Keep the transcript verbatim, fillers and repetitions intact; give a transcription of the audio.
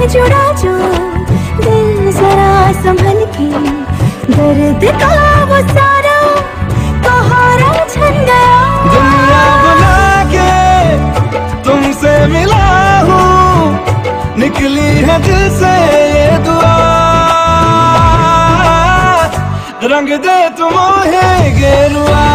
जुड़ा जो दिल जरा संभल के, दर्द का वो सारा सहारा छन गया। दुनिया बुला के तुमसे मिला हूँ, निकली है दिल से ये दुआ, रंग दे तुम है गेरुआ।